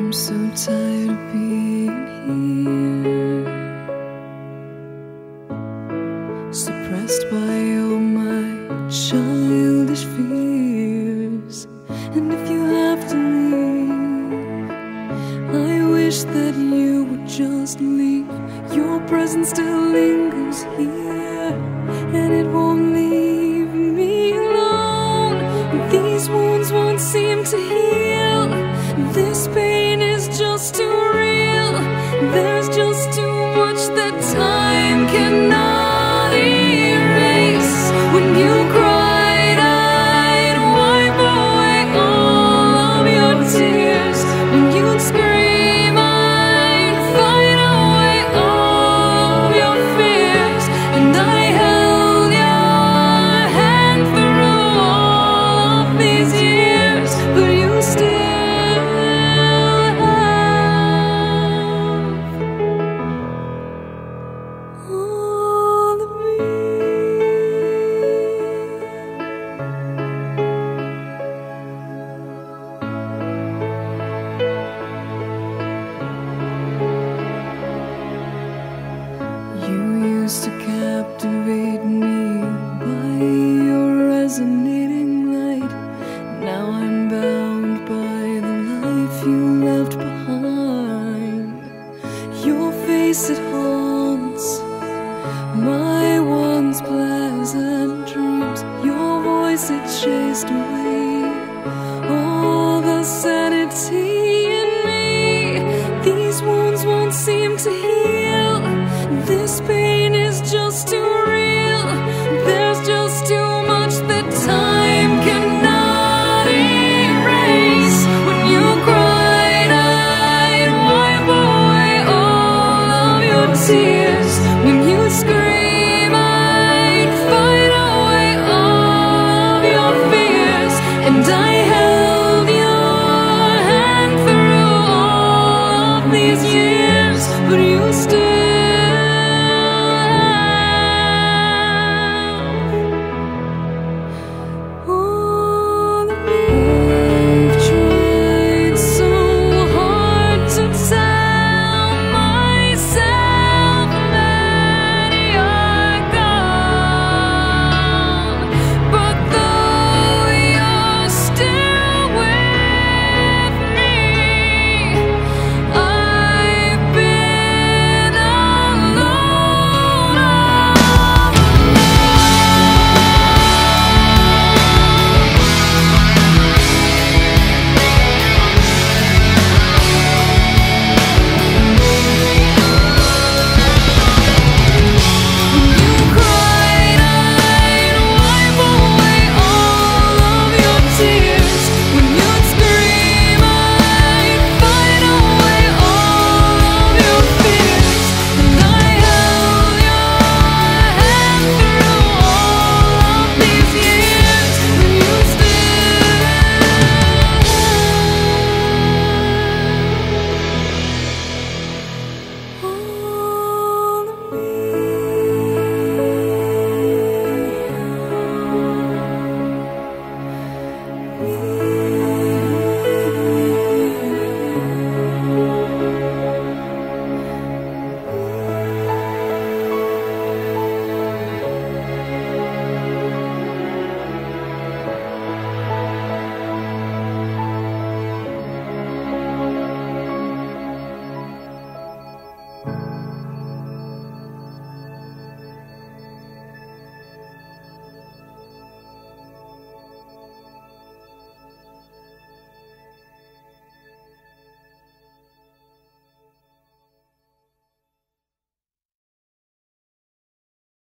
I'm so tired of being here, suppressed by all my childish fears. And if you have to leave, I wish that you would just leave. Your presence still lingers here, and it won't leave me alone. These wounds won't seem to heal. This pain is just too real. There's just too much that time cannot erase. When you cried, I'd wipe away all of your tears. When you'd scream, I'd fight away all of your fears. And I held your hand through all of these years, but you still to captivate me by your resonating light. Now I'm bound by the life you left behind. Your face, it haunts my once pleasant dreams. Your voice, it chased away all the sanity in me. These wounds won't seem to heal. This pain is just too real. There's just too much that time cannot erase. When you cried, I'd wipe away all of your tears. When you scream, I'd fight away all of your fears. And I held your hand through all of these years, but you still